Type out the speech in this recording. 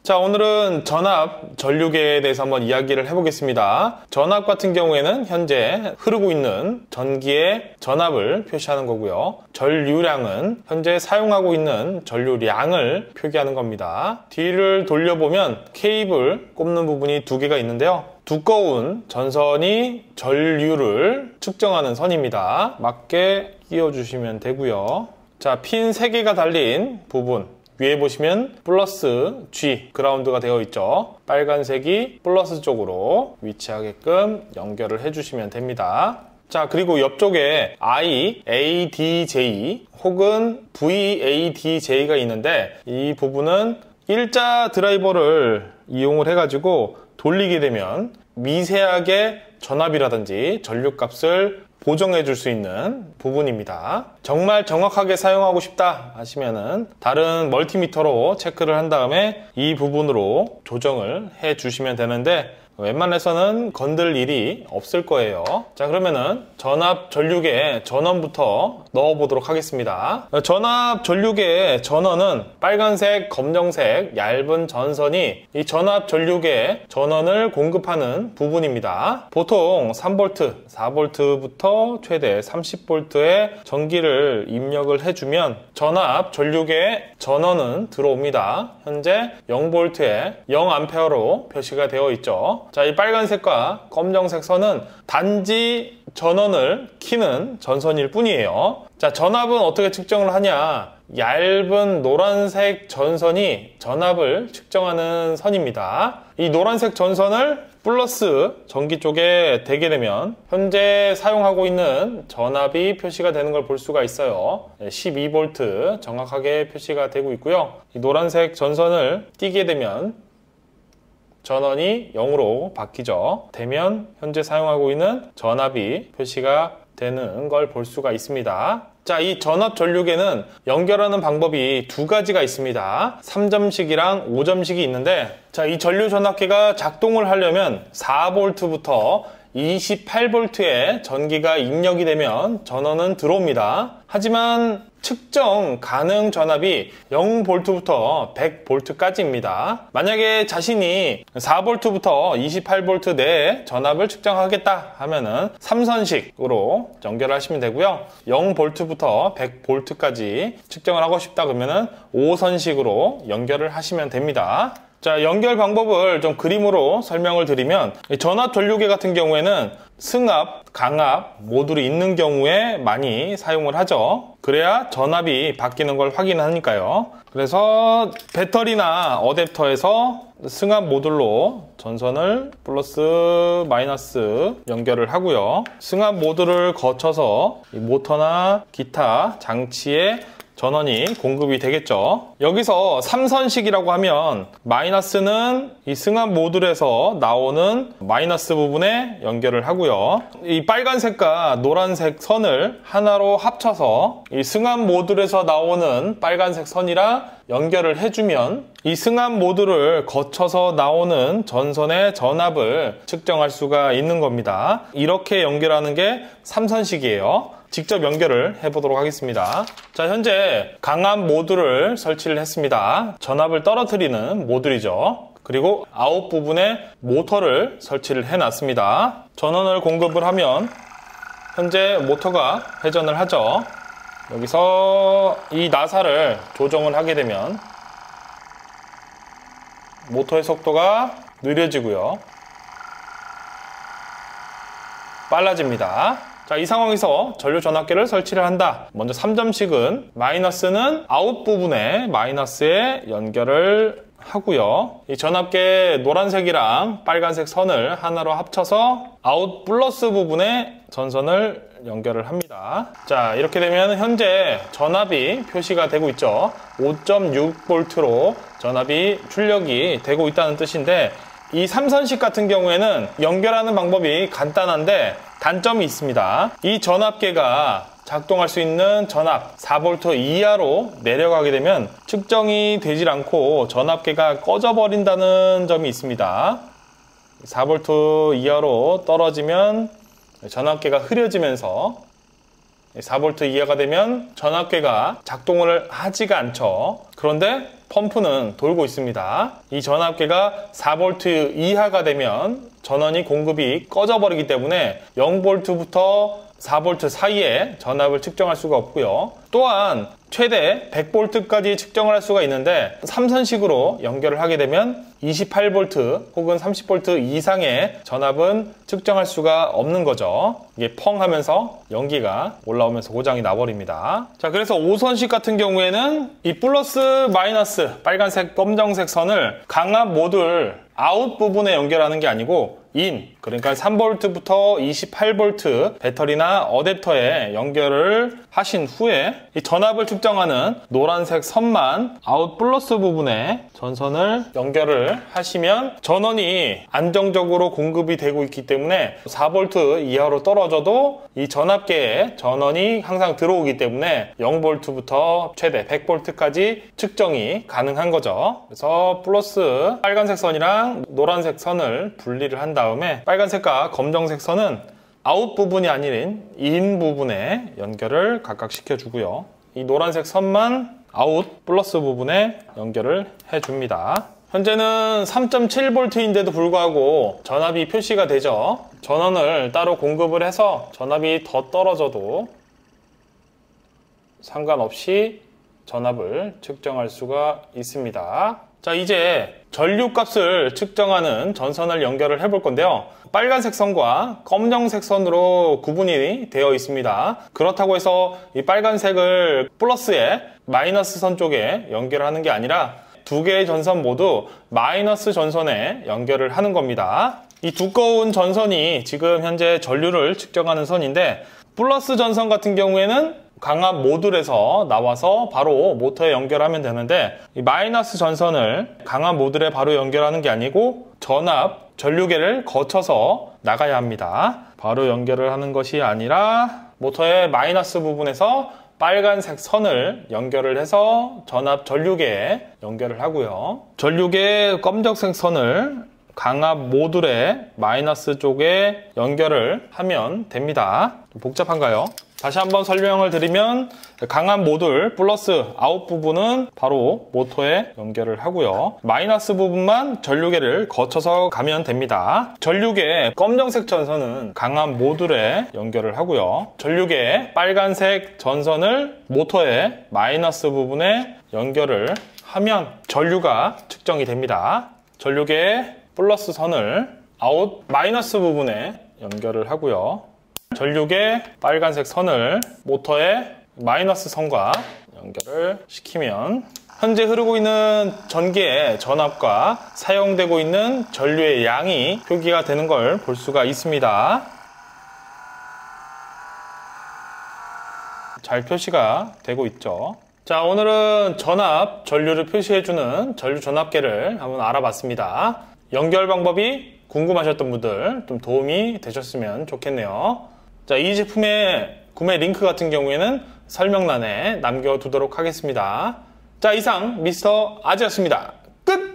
자, 오늘은 전압 전류계에 대해서 한번 이야기를 해보겠습니다. 전압 같은 경우에는 현재 흐르고 있는 전기의 전압을 표시하는 거고요. 전류량은 현재 사용하고 있는 전류량을 표기하는 겁니다. 뒤를 돌려보면 케이블 꼽는 부분이 두 개가 있는데요. 두꺼운 전선이 전류를 측정하는 선입니다. 맞게 끼워주시면 되고요. 자, 핀 3개가 달린 부분 위에 보시면 플러스 G 그라운드가 되어 있죠. 빨간색이 플러스 쪽으로 위치하게끔 연결을 해주시면 됩니다. 자, 그리고 옆쪽에 IADJ 혹은 VADJ가 있는데 이 부분은 일자 드라이버를 이용을 해가지고 돌리게 되면 미세하게 전압이라든지 전류값을 보정해 줄 수 있는 부분입니다. 정말 정확하게 사용하고 싶다 하시면은 다른 멀티미터로 체크를 한 다음에 이 부분으로 조정을 해 주시면 되는데 웬만해서는 건들 일이 없을 거예요. 자, 그러면은 전압 전류계 전원부터 넣어 보도록 하겠습니다. 전압 전류계 전원은 빨간색, 검정색 얇은 전선이 이 전압 전류계 전원을 공급하는 부분입니다. 보통 3V, 4V부터 최대 30V의 전기를 입력을 해주면 전압 전류계 전원은 들어옵니다. 현재 0V에 0A로 표시가 되어 있죠. 자, 이 빨간색과 검정색 선은 단지 전원을 키는 전선일 뿐이에요. 자, 전압은 어떻게 측정을 하냐? 얇은 노란색 전선이 전압을 측정하는 선입니다. 이 노란색 전선을 플러스 전기 쪽에 대게 되면 현재 사용하고 있는 전압이 표시가 되는 걸 볼 수가 있어요. 12V 정확하게 표시가 되고 있고요. 이 노란색 전선을 띄게 되면 전원이 0으로 바뀌죠. 되면 현재 사용하고 있는 전압이 표시가 되는 걸 볼 수가 있습니다. 자, 이 전압 전류계는 연결하는 방법이 두 가지가 있습니다. 3점식이랑 5점식이 있는데, 자, 이 전류 전압계가 작동을 하려면 4V부터 28V의 전기가 입력이 되면 전원은 들어옵니다. 하지만 측정 가능 전압이 0V부터 100V까지입니다. 만약에 자신이 4V부터 28V 내에 전압을 측정하겠다 하면은 3선식으로 연결하시면 되고요. 0V부터 100V까지 측정을 하고 싶다 그러면은 5선식으로 연결을 하시면 됩니다. 자, 연결 방법을 좀 그림으로 설명을 드리면 전압 전류계 같은 경우에는 승압, 강압 모듈이 있는 경우에 많이 사용을 하죠. 그래야 전압이 바뀌는 걸 확인하니까요. 그래서 배터리나 어댑터에서 승압 모듈로 전선을 플러스 마이너스 연결을 하고요. 승압 모듈을 거쳐서 이 모터나 기타 장치에 전원이 공급이 되겠죠. 여기서 3선식이라고 하면 마이너스는 이 승압 모듈에서 나오는 마이너스 부분에 연결을 하고요. 이 빨간색과 노란색 선을 하나로 합쳐서 이 승압 모듈에서 나오는 빨간색 선이랑 연결을 해주면 이 승압 모듈을 거쳐서 나오는 전선의 전압을 측정할 수가 있는 겁니다. 이렇게 연결하는 게 3선식이에요. 직접 연결을 해보도록 하겠습니다. 자, 현재 강압 모듈을 설치를 했습니다. 전압을 떨어뜨리는 모듈이죠. 그리고 아웃 부분에 모터를 설치를 해놨습니다. 전원을 공급을 하면 현재 모터가 회전을 하죠. 여기서 이 나사를 조정을 하게 되면 모터의 속도가 느려지고요. 빨라집니다. 자, 이 상황에서 전류 전압계를 설치를 한다. 먼저 3점식은 마이너스는 아웃 부분에 마이너스에 연결을 하고요. 이 전압계 노란색이랑 빨간색 선을 하나로 합쳐서 아웃 플러스 부분에 전선을 연결을 합니다. 자, 이렇게 되면 현재 전압이 표시가 되고 있죠. 5.6V로 전압이 출력이 되고 있다는 뜻인데, 이 3선식 같은 경우에는 연결하는 방법이 간단한데 단점이 있습니다. 이 전압계가 작동할 수 있는 전압 4V 이하로 내려가게 되면 측정이 되질 않고 전압계가 꺼져 버린다는 점이 있습니다. 4V 이하로 떨어지면 전압계가 흐려지면서 4V 이하가 되면 전압계가 작동을 하지가 않죠. 그런데 펌프는 돌고 있습니다. 이 전압계가 4V 이하가 되면 전원이 공급이 꺼져버리기 때문에 0V부터 4V 사이에 전압을 측정할 수가 없고요. 또한 최대 100V까지 측정을 할 수가 있는데 삼선식으로 연결을 하게 되면 28V 혹은 30V 이상의 전압은 측정할 수가 없는 거죠. 이게 펑 하면서 연기가 올라오면서 고장이 나버립니다. 자, 그래서 5선식 같은 경우에는 이 플러스 마이너스 빨간색 검정색 선을 강압 모듈 아웃 부분에 연결하는 게 아니고 인, 그러니까 3V부터 28V 배터리나 어댑터에 연결을 하신 후에 이 전압을 측정하는 노란색 선만 아웃 플러스 부분에 전선을 연결을 하시면 전원이 안정적으로 공급이 되고 있기 때문에 4V 이하로 떨어져도 이 전압계에 전원이 항상 들어오기 때문에 0V부터 최대 100V까지 측정이 가능한 거죠. 그래서 플러스 빨간색 선이랑 노란색 선을 분리를 한 다음에 빨간색과 검정색 선은 아웃 부분이 아닌 인 부분에 연결을 각각 시켜주고요. 이 노란색 선만 아웃 플러스 부분에 연결을 해줍니다. 현재는 3.7V인데도 불구하고 전압이 표시가 되죠. 전원을 따로 공급을 해서 전압이 더 떨어져도 상관없이 전압을 측정할 수가 있습니다. 자, 이제 전류값을 측정하는 전선을 연결을 해볼 건데요. 빨간색 선과 검정색 선으로 구분이 되어 있습니다. 그렇다고 해서 이 빨간색을 플러스에 마이너스 선 쪽에 연결하는 게 아니라 두 개의 전선 모두 마이너스 전선에 연결을 하는 겁니다. 이 두꺼운 전선이 지금 현재 전류를 측정하는 선인데 플러스 전선 같은 경우에는 강압 모듈에서 나와서 바로 모터에 연결하면 되는데 이 마이너스 전선을 강압 모듈에 바로 연결하는 게 아니고 전압 전류계를 거쳐서 나가야 합니다. 바로 연결을 하는 것이 아니라 모터의 마이너스 부분에서 빨간색 선을 연결을 해서 전압 전류계에 연결을 하고요. 전류계 검정색 선을 강압 모듈의 마이너스 쪽에 연결을 하면 됩니다. 복잡한가요? 다시 한번 설명을 드리면 강압 모듈 플러스 아웃 부분은 바로 모터에 연결을 하고요. 마이너스 부분만 전류계를 거쳐서 가면 됩니다. 전류계 검정색 전선은 강압 모듈에 연결을 하고요. 전류계 빨간색 전선을 모터의 마이너스 부분에 연결을 하면 전류가 측정이 됩니다. 전류계 플러스 선을 아웃 마이너스 부분에 연결을 하고요. 전류계 빨간색 선을 모터의 마이너스 선과 연결을 시키면 현재 흐르고 있는 전기의 전압과 사용되고 있는 전류의 양이 표기가 되는 걸 볼 수가 있습니다. 잘 표시가 되고 있죠. 자, 오늘은 전압, 전류를 표시해주는 전류 전압계를 한번 알아봤습니다. 연결 방법이 궁금하셨던 분들 좀 도움이 되셨으면 좋겠네요. 자, 이 제품의 구매 링크 같은 경우에는 설명란에 남겨두도록 하겠습니다. 자, 이상 미스터 아지였습니다. 끝!